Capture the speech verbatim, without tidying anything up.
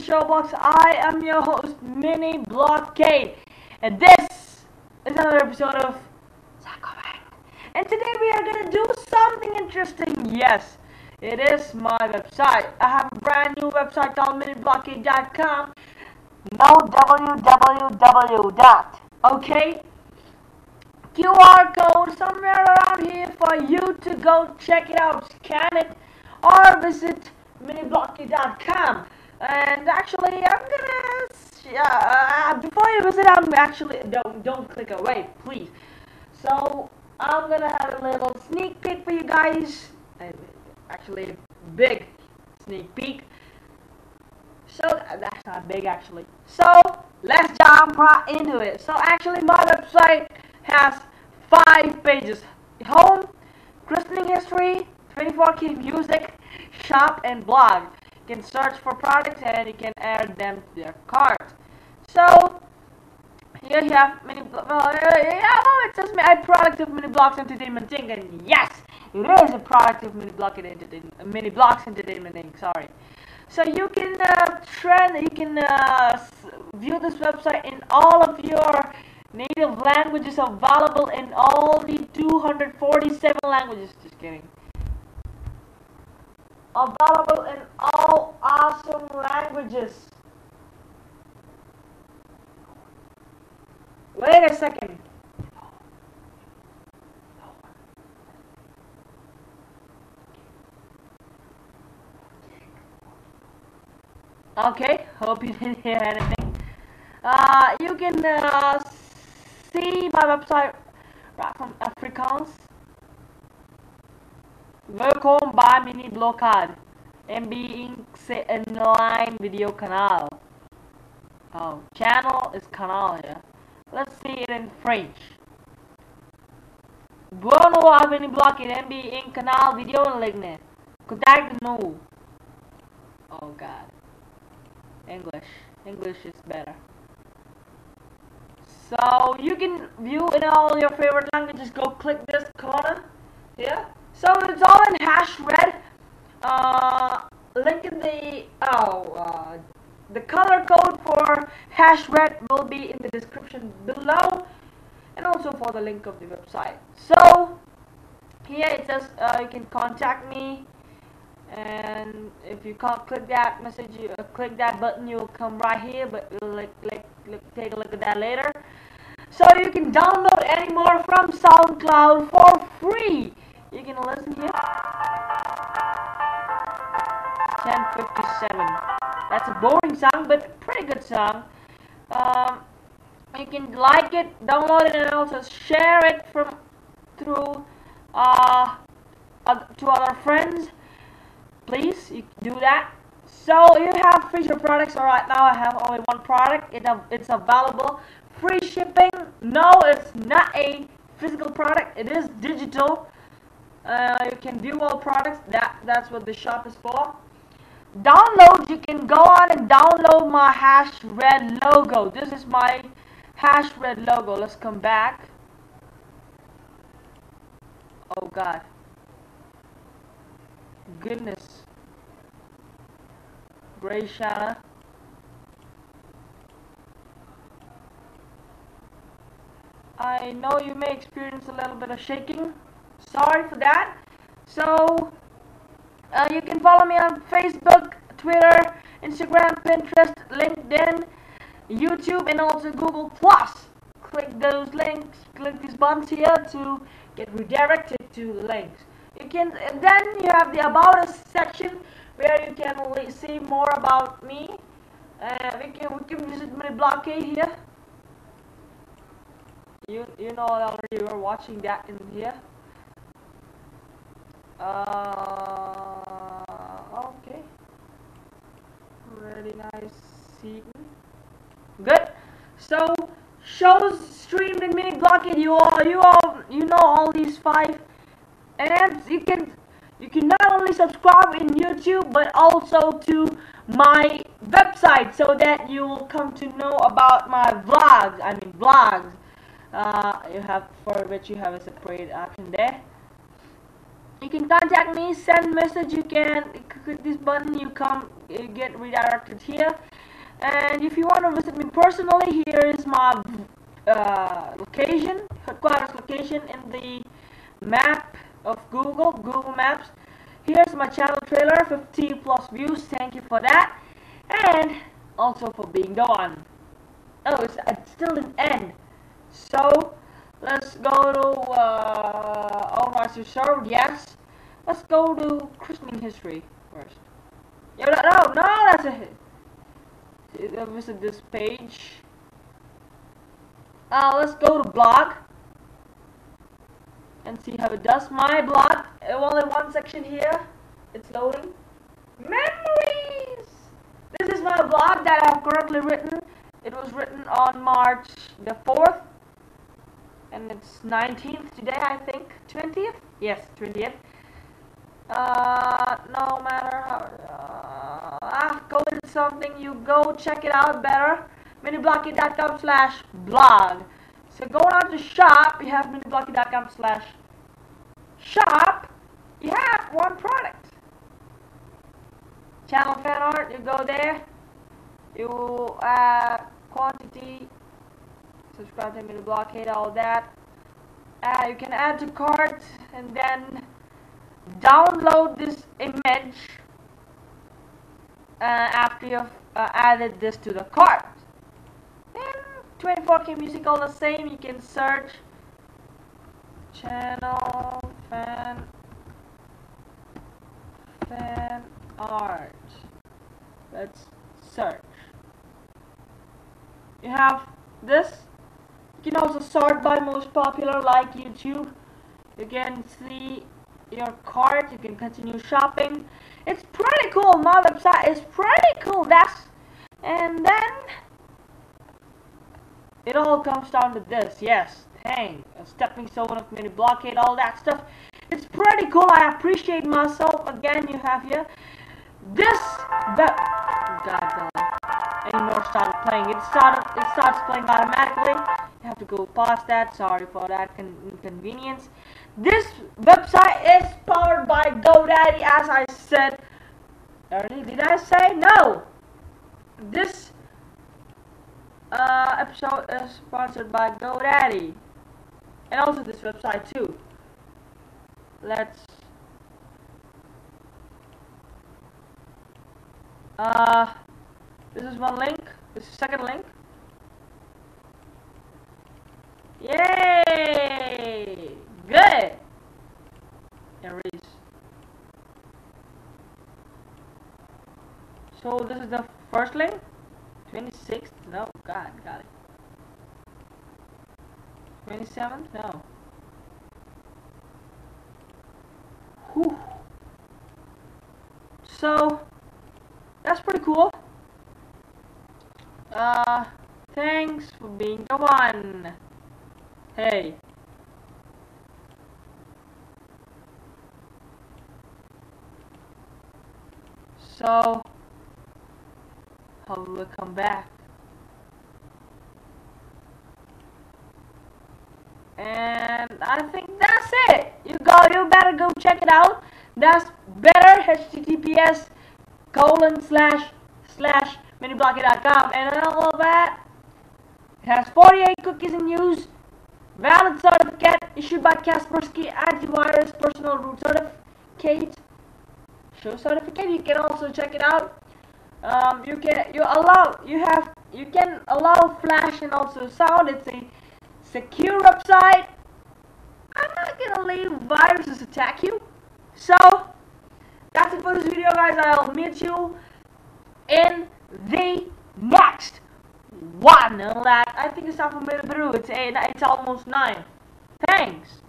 Showbox. I am your host, Mini Blockade, and this is another episode of Sakobang. And today we are gonna do something interesting. Yes, it is my website. I have a brand new website called mini blockade dot com. No www dot. Okay. Q R code somewhere around here for you to go check it out, scan it, or visit mini blockade dot com. And actually, I'm gonna uh, before you visit, I'm actually don't don't click away, please. So I'm gonna have a little sneak peek for you guys. Actually, big sneak peek. So that's not big actually. So let's jump right into it. So actually, my website has five pages: home, christening history, twenty-four K music, shop, and blog. You can search for products and you can add them to their cart. So here you have many. Well, uh, yeah, well, it says me a product of Mini Blocks Entertainment Inc. And yes, it is a product of Mini Block Entertainment, Mini Blocks Entertainment Inc. Sorry. So you can uh, trend, you can uh, view this website in all of your native languages, available in all the two hundred forty-seven languages. Just kidding. Available in all awesome languages. Wait a second. Okay, hope you didn't hear anything. Uh, you can uh, see my website right from Afrikaans. Welkom bij Mini Blockade. M B Inc se online video kanaal. Oh, channel is kanaal here. Let's see it in French. Bueno à Mini Blockade M B Inc kanaal video linkne. Contact nu. Oh god. English. English is better. So you can view in all your favorite languages. Go click this corner here. So it's all in hash red. Uh, link in the oh uh, the color code for hash red will be in the description below, and also for the link of the website. So here it says uh, you can contact me. And if you can't click that message, you uh, click that button, you'll come right here. But we'll like, like, look, take a look at that later. So you can download any more from SoundCloud for free. You can listen here. ten fifty-seven. That's a boring song, but pretty good song. Um, you can like it, download it, and also share it from through uh, uh to other friends. Please, you do that. So you have feature products. So right now I have only one product. It it's available, free shipping. No, it's not a physical product. It is digital. Uh, you can view all products. That that's what the shop is for. Download. You can go on and download my hash red logo. This is my hash red logo. Let's come back. Oh God. Goodness. Grayshana. I know you may experience a little bit of shaking. Sorry for that. So uh, you can follow me on Facebook, Twitter, Instagram, Pinterest, LinkedIn, YouTube, and also Google Plus. Click those links, click these buttons here to get redirected to the links. You can then you have the About Us section where you can see more about me. Uh, we can we can visit Mini Blockade here. You you know already you are watching that in here. Uh, okay. Really nice seating. Good. So shows streamed in Mini Blockade. You all you all you know all these five. And you can you can not only subscribe in YouTube but also to my website, so that you will come to know about my vlogs. I mean vlogs. Uh, you have for which you have a separate option there. You can contact me, send message. You can click this button. You come, you get redirected here. And if you want to visit me personally, here is my uh, location, headquarters location in the map of Google, Google Maps. Here's my channel trailer, fifty plus views, thank you for that. And also for being the one. Oh, it's, it's still an end. So, let's go to uh, all rights reserved, yes. Let's go to christening history first. Yeah, no, no, that's it. Visit this page. Uh, let's go to blog and see how it does. My blog, only one section here. It's loading. Memories. This is my blog that I have currently written. It was written on March the fourth, and it's nineteenth today, I think. twentieth? Yes, twentieth. Uh, no matter how. Uh, ah, go into something. You go check it out better. miniblocky dot com slash blog. So going on to shop, you have miniblocky dot com slash shop. You have one product. Channel fan art. You go there. You add quantity. Subscribe to miniblockade. All that. Uh, you can add to cart and then download this image uh, after you've uh, added this to the cart. Then twenty-four K music, all the same. You can search channel fan fan art. Let's search. You have this. You can also sort by most popular, like YouTube. You can see your cart. You can continue shopping. It's pretty cool. My website is pretty cool. That's and then it all comes down to this. Yes, dang, a stepping stone of miniblockade, all that stuff. It's pretty cool. I appreciate myself. Again, you have here this. God, God. Anymore started playing. It started. It starts playing automatically. You have to go past that. Sorry for that con inconvenience. This website is powered by GoDaddy, as I said earlier. Did I say no? This uh, episode is sponsored by GoDaddy, and also this website too. Let's uh, this is one link. This is the second link. Yay! Good. There is. So this is the first link. twenty-sixth? No, God, got it. twenty-seventh? No. Whew. So that's pretty cool. Uh, thanks for being the one. Hey. So, how will it come back? And I think that's it. You go, you better go check it out. That's better. H T T P S colon slash slash miniblocky dot com, and all of that. It has forty-eight cookies in use. Valid certificate issued by Kaspersky Antivirus Personal Root Certificate. Show certificate. You can also check it out. Um, you can you allow you have you can allow flash and also sound. It's a secure website. I'm not gonna leave viruses attack you. So that's it for this video, guys. I'll meet you in the next one. Like, I think it's time for me to brew. It's eight. It's almost nine. Thanks.